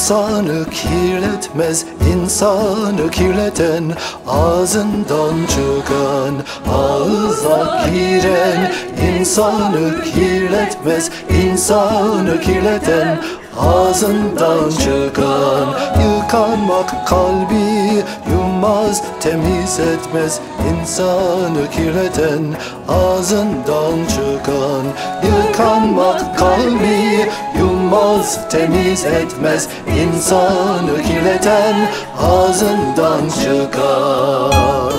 İnsanı kirletmez, insanı kirleten, ağzından çıkan, ağıza giren. İnsanı kirletmez, insanı kirleten, ağzından çıkan. Yıkanmak kalbi yummaz, temiz etmez, insanı kirleten, ağzından çıkan. Yıkanmak kalbi yummaz, temiz etmez, insanı kirleten, ağzından çıkan.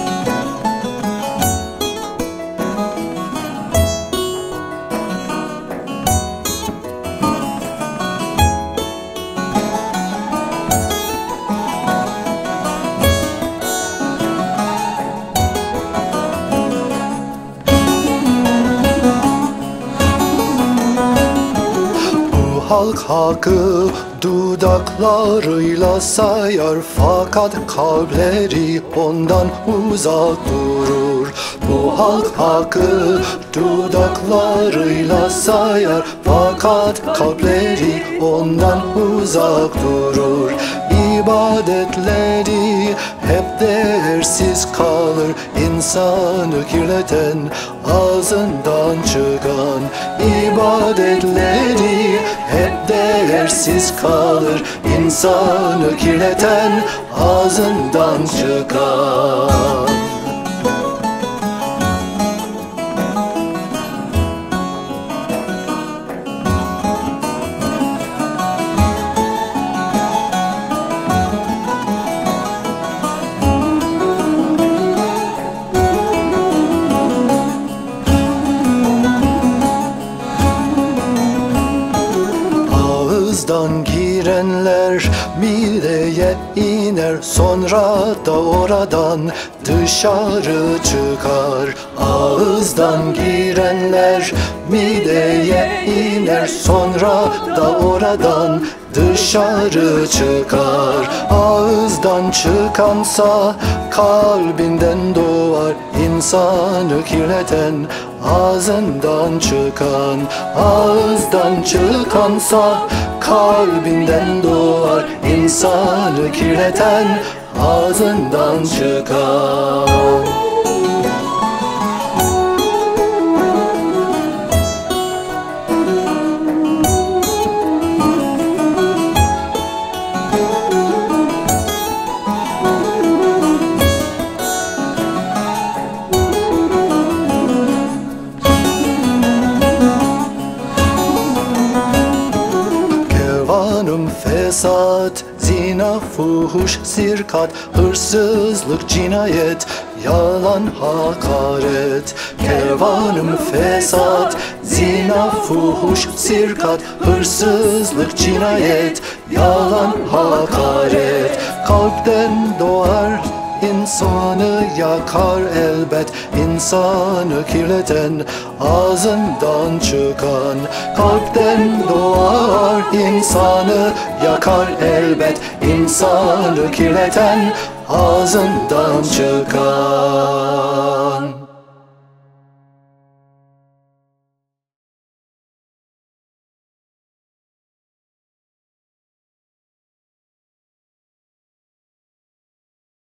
Halk hakkı dudaklarıyla sayar, fakat kalpleri ondan uzak durur. Bu halk hakkı dudaklarıyla sayar, fakat kalpleri ondan uzak durur. İbadetleri hep değersiz kalır, insanı kirleten, ağzından çıkan. İbadetleri hep değersiz kalır, insanı kirleten, ağzından çıkan. Ağızdan girenler mideye iner, sonra da oradan dışarı çıkar. Ağızdan girenler mideye iner, sonra da oradan dışarı çıkar. Ağızdan çıkansa kalbinden doğar, insanı kirleten, ağzından çıkan. Ağızdan çıkansa kalbinden doğar, insanı kirleten, ağzından çıkan. Fesat, zina, fuhuş, sirkat, hırsızlık, cinayet, yalan, hakaret. Kervanım fesat, zina, fuhuş, sirkat, hırsızlık, cinayet, yalan, hakaret. Kalpten doğar, insanı yakar elbet, insanı kirleten, ağzından çıkan. Kalpten doğar, insanı yakar elbet, insanı kirleten, ağzından çıkan.